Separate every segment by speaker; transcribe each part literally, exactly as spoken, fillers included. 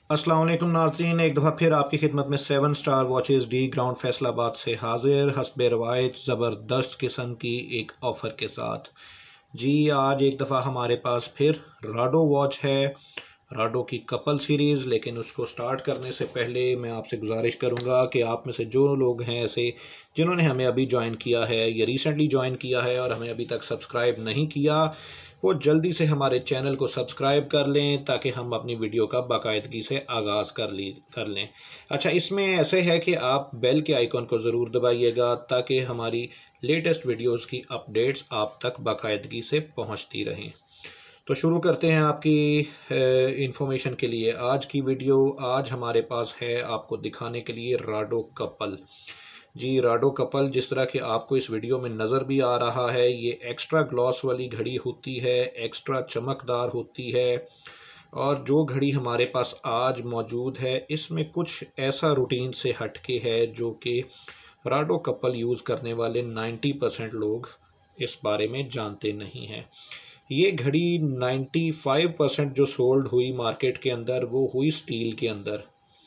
Speaker 1: अस्सलाम वालेकुम नाज़रीन, एक दफ़ा फिर आपकी खिदमत में Seven Star Watches D Ground Faisalabad से हाजिर हस्बे रवायत ज़बरदस्त किस्म की एक ऑफ़र के साथ। जी आज एक दफ़ा हमारे पास फिर राडो वॉच है, राडो की कपल सीरीज़। लेकिन उसको स्टार्ट करने से पहले मैं आपसे गुजारिश करूंगा कि आप में से जो लोग हैं ऐसे जिन्होंने हमें अभी ज्वाइन किया है या रिसेंटली ज्वाइन किया है और हमें अभी तक सब्सक्राइब नहीं किया, वो जल्दी से हमारे चैनल को सब्सक्राइब कर लें ताकि हम अपनी वीडियो का बाकायदगी से आगाज़ कर ली कर लें। अच्छा, इसमें ऐसे है कि आप बेल के आइकॉन को ज़रूर दबाइएगा ताकि हमारी लेटेस्ट वीडियोस की अपडेट्स आप तक बाकायदगी से पहुंचती रहें। तो शुरू करते हैं आपकी इंफॉर्मेशन के लिए आज की वीडियो। आज हमारे पास है आपको दिखाने के लिए राडो कपल। जी राडो कपल जिस तरह कि आपको इस वीडियो में नज़र भी आ रहा है, ये एक्स्ट्रा ग्लॉस वाली घड़ी होती है, एक्स्ट्रा चमकदार होती है। और जो घड़ी हमारे पास आज मौजूद है इसमें कुछ ऐसा रूटीन से हटके है जो कि राडो कपल यूज़ करने वाले नब्बे परसेंट लोग इस बारे में जानते नहीं हैं। ये घड़ी पचानवे परसेंट जो सोल्ड हुई मार्केट के अंदर वो हुई स्टील के अंदर।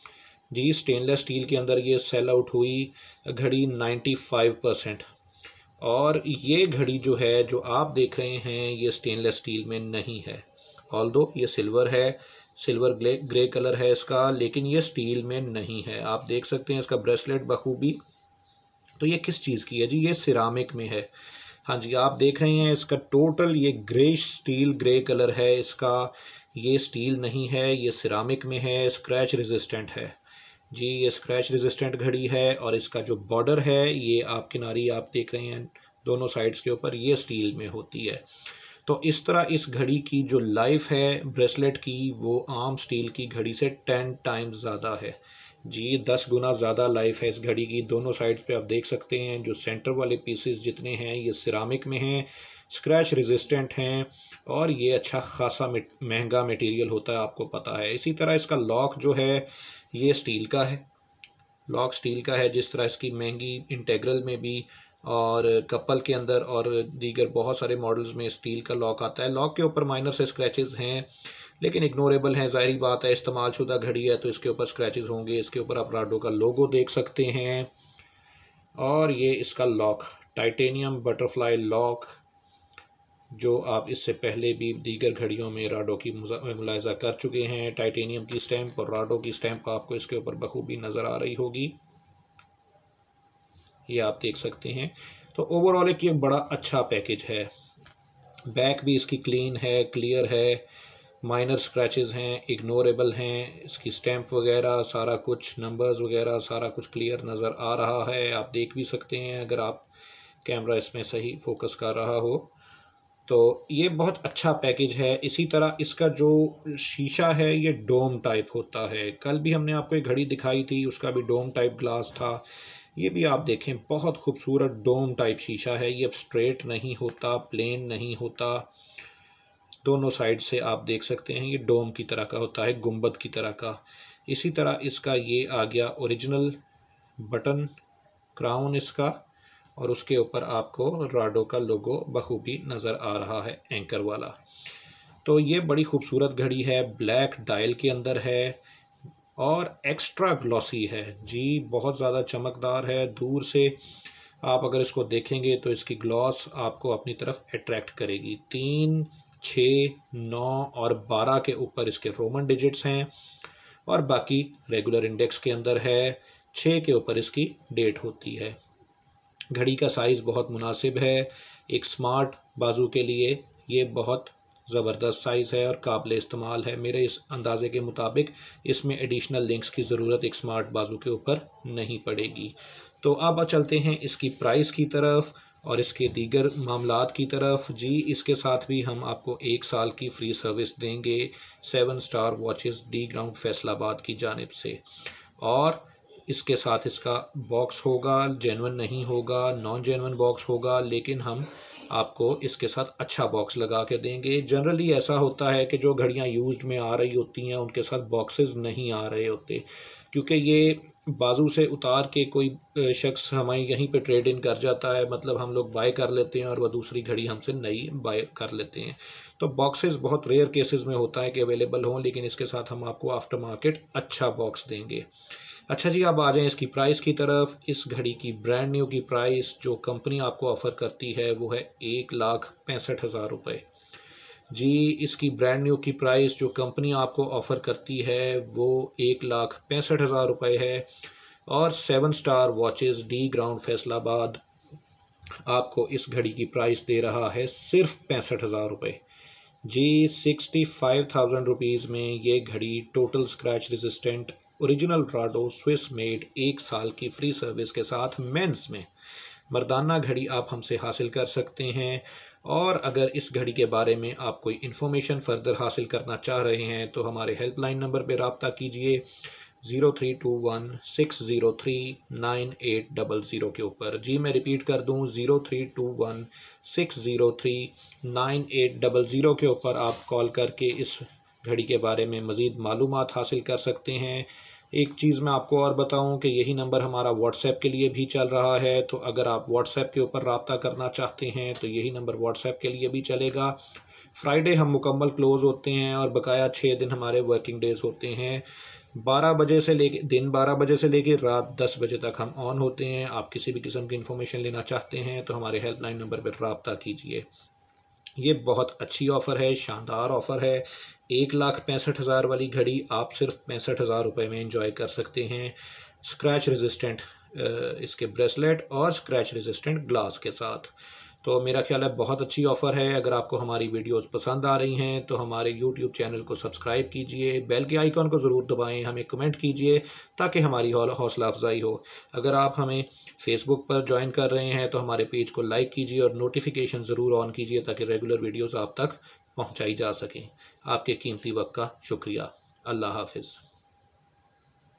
Speaker 1: जी स्टेनलेस स्टील के अंदर ये सेल आउट हुई घड़ी पचानवे परसेंट। और ये घड़ी जो है जो आप देख रहे हैं ये स्टेनलेस स्टील में नहीं है, ऑल्दो ये सिल्वर है, सिल्वर ग्रे ग्रे कलर है इसका, लेकिन ये स्टील में नहीं है। आप देख सकते हैं इसका ब्रेसलेट बखूबी। तो ये किस चीज़ की है जी? ये सिरामिक में है। हाँ जी, आप देख रहे हैं इसका टोटल ये ग्रे स्टील ग्रे कलर है इसका। ये स्टील नहीं है, ये सिरामिक में है, स्क्रैच रेजिस्टेंट है। जी ये स्क्रैच रेजिस्टेंट घड़ी है। और इसका जो बॉर्डर है ये आप किनारी आप देख रहे हैं दोनों साइड्स के ऊपर, ये स्टील में होती है। तो इस तरह इस घड़ी की जो लाइफ है ब्रेसलेट की वो आम स्टील की घड़ी से टेन टाइम्स ज़्यादा है। जी दस गुना ज़्यादा लाइफ है इस घड़ी की। दोनों साइड्स पे आप देख सकते हैं जो सेंटर वाले पीसेस जितने हैं ये सिरामिक में हैं, स्क्रैच रेजिस्टेंट हैं और ये अच्छा खासा महंगा मटेरियल होता है, आपको पता है। इसी तरह इसका लॉक जो है ये स्टील का है, लॉक स्टील का है। जिस तरह इसकी महंगी इंटेग्रल में भी और कपल के अंदर और दीगर बहुत सारे मॉडल्स में स्टील का लॉक आता है। लॉक के ऊपर माइनर से स्क्रैचेस हैं लेकिन इग्नोरेबल हैं, ज़ाहिरी बात है, इस्तेमाल शुदा घड़ी है तो इसके ऊपर स्क्रैचेस होंगे। इसके ऊपर आप राडो का लोगो देख सकते हैं। और ये इसका लॉक टाइटेनियम बटरफ्लाई लॉक, जो आप इससे पहले भी दीगर घड़ियों में राडो की मुलाहिजा कर चुके हैं। टाइटेनियम की स्टैंप और राडो की स्टैंप आपको इसके ऊपर बखूबी नज़र आ रही होगी, ये आप देख सकते हैं। तो ओवरऑल एक ये बड़ा अच्छा पैकेज है। बैक भी इसकी क्लीन है, क्लियर है, माइनर स्क्रैचेस हैं, इग्नोरेबल हैं। इसकी स्टैंप वगैरह सारा कुछ, नंबर्स वगैरह सारा कुछ क्लियर नज़र आ रहा है, आप देख भी सकते हैं अगर आप कैमरा इसमें सही फोकस कर रहा हो। तो ये बहुत अच्छा पैकेज है। इसी तरह इसका जो शीशा है ये डोम टाइप होता है। कल भी हमने आपको एक घड़ी दिखाई थी, उसका भी डोम टाइप ग्लास था। ये भी आप देखें बहुत खूबसूरत डोम टाइप शीशा है। ये स्ट्रेट नहीं होता, प्लेन नहीं होता, दोनों साइड से आप देख सकते हैं ये डोम की तरह का होता है, गुंबद की तरह का। इसी तरह इसका ये आ गया ओरिजिनल बटन क्राउन इसका, और उसके ऊपर आपको राडो का लोगो बखूबी नज़र आ रहा है, एंकर वाला। तो ये बड़ी खूबसूरत घड़ी है, ब्लैक डायल के अंदर है और एक्स्ट्रा ग्लॉसी है। जी बहुत ज़्यादा चमकदार है। दूर से आप अगर इसको देखेंगे तो इसकी ग्लॉस आपको अपनी तरफ अट्रैक्ट करेगी। तीन, छः, नौ और बारह के ऊपर इसके रोमन डिजिट्स हैं और बाकी रेगुलर इंडेक्स के अंदर है। छः के ऊपर इसकी डेट होती है। घड़ी का साइज़ बहुत मुनासिब है एक स्मार्ट बाजू के लिए, ये बहुत ज़बरदस्त साइज़ है और काबिल इस्तेमाल है। मेरे इस अंदाज़े के मुताबिक इसमें एडिशनल लिंक्स की ज़रूरत एक स्मार्ट बाजू के ऊपर नहीं पड़ेगी। तो अब चलते हैं इसकी प्राइस की तरफ और इसके दीगर मामलात की तरफ। जी इसके साथ भी हम आपको एक साल की फ्री सर्विस देंगे Seven Star Watches D Ground Faisalabad की जानिब से। और इसके साथ इसका बॉक्स होगा, जेन्युइन नहीं होगा, नॉन जेन्युइन बॉक्स होगा, लेकिन हम आपको इसके साथ अच्छा बॉक्स लगा के देंगे। जनरली ऐसा होता है कि जो घड़ियां यूज्ड में आ रही होती हैं उनके साथ बॉक्सेस नहीं आ रहे होते, क्योंकि ये बाजू से उतार के कोई शख्स हमारी यहीं पे ट्रेड इन कर जाता है, मतलब हम लोग बाय कर लेते हैं और वह दूसरी घड़ी हमसे नई बाय कर लेते हैं। तो बॉक्सेस बहुत रेयर केसेस में होता है कि अवेलेबल हों, लेकिन इसके साथ हम आपको आफ्टर मार्केट अच्छा बॉक्स देंगे। अच्छा जी, अब आ जाएं इसकी प्राइस की तरफ। इस घड़ी की ब्रांड न्यू की प्राइस जो कंपनी आपको ऑफ़र करती है वो है एक लाख पैंसठ हज़ार रुपये। जी, इसकी ब्रांड न्यू की प्राइस जो कंपनी आपको ऑफ़र करती है वो एक लाख पैंसठ हज़ार रुपये है। और Seven Star Watches D Ground Faisalabad आपको इस घड़ी की प्राइस दे रहा है सिर्फ पैंसठ हज़ार रुपये। जी, सिक्सटी फाइव थाउजेंड रुपीज़ में ये घड़ी total scratch resistant original Rado Swiss made एक साल की फ्री सर्विस के साथ मेंस में मर्दाना घड़ी आप हमसे हासिल कर सकते हैं। और अगर इस घड़ी के बारे में आप कोई इन्फॉर्मेशन फ़र्दर हासिल करना चाह रहे हैं तो हमारे हेल्पलाइन नंबर पर रब्ता कीजिए zero three two one six zero three nine eight double zero के ऊपर। जी, मैं रिपीट कर दूं, zero three two one six zero three nine eight double zero के ऊपर आप कॉल करके इस घड़ी के बारे में मज़ीद मालूमात हासिल कर सकते हैं। एक चीज़ मैं आपको और बताऊं कि यही नंबर हमारा व्हाट्सएप के लिए भी चल रहा है, तो अगर आप व्हाट्सएप के ऊपर रब्ता करना चाहते हैं तो यही नंबर व्हाट्सएप के लिए भी चलेगा। फ्राइडे हम मुकम्मल क्लोज़ होते हैं और बकाया छः दिन हमारे वर्किंग डेज़ होते हैं। बारह बजे से लेके दिन बारह बजे से लेके रात दस बजे तक हम ऑन होते हैं। आप किसी भी किस्म की इन्फॉर्मेशन लेना चाहते हैं तो हमारे हेल्पलाइन नंबर पर रब्ता कीजिए। ये बहुत अच्छी ऑफ़र है, शानदार ऑफ़र है। एक लाख पैंसठ हज़ार वाली घड़ी आप सिर्फ पैंसठ हज़ार रुपये में एंजॉय कर सकते हैं, स्क्रैच रेजिस्टेंट इसके ब्रेसलेट और स्क्रैच रेजिस्टेंट ग्लास के साथ। तो मेरा ख्याल है बहुत अच्छी ऑफ़र है। अगर आपको हमारी वीडियोस पसंद आ रही हैं तो हमारे यूट्यूब चैनल को सब्सक्राइब कीजिए, बेल के आइकॉन को ज़रूर दबाएं, हमें कमेंट कीजिए ताकि हमारी हौसला अफजाई हो। अगर आप हमें फेसबुक पर ज्वाइन कर रहे हैं तो हमारे पेज को लाइक कीजिए और नोटिफिकेशन ज़रूर ऑन कीजिए ताकि रेगुलर वीडियोज़ आप तक पहुँचाई जा सकें। आपके कीमती वक्त का शुक्रिया। अल्लाह हाफिज़।